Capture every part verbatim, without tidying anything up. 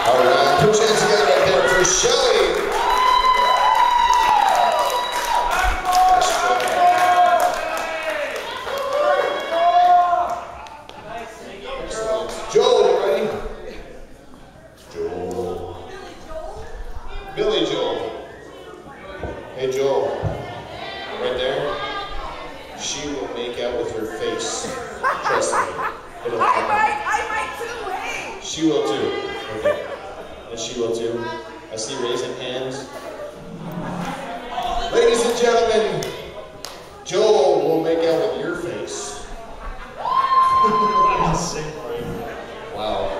All right, put your hands together right there for Shelly. Excellent. Joel, you ready? Joel. Billy Joel. Hey Joel, right there. She will make out with her face. Trust me. It'll I happen. might, I might too, hey! She will too. Okay. And she will too. I see raising hands. Ladies and gentlemen, Joel will make out with your face. Wow.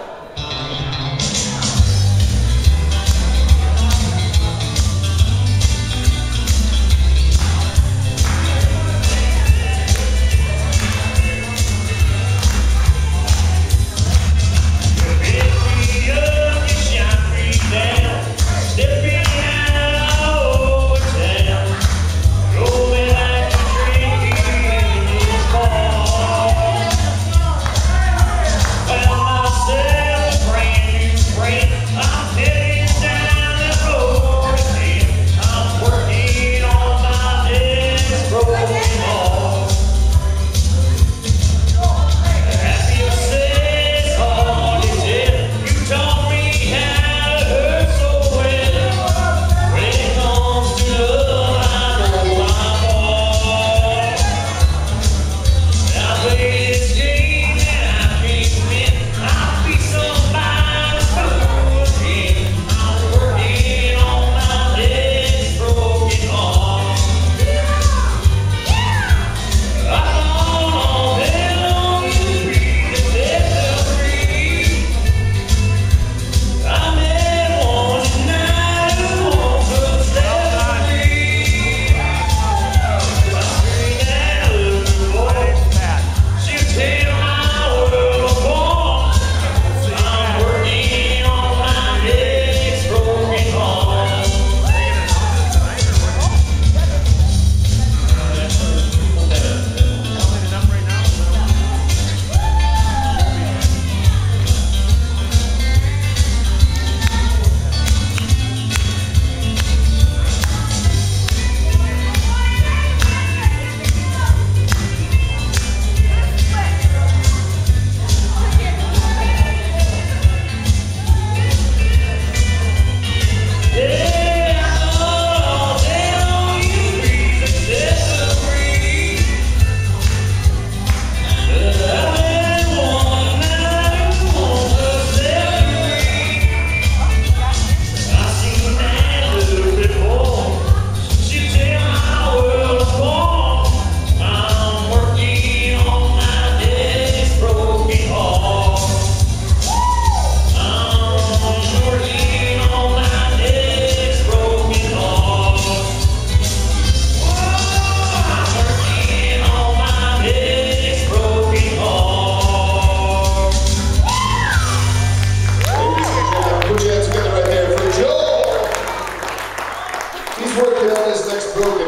Working on his next broken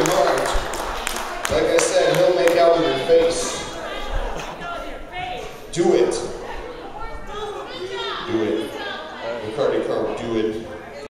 heart. Like I said, he'll make out with your face. Do it.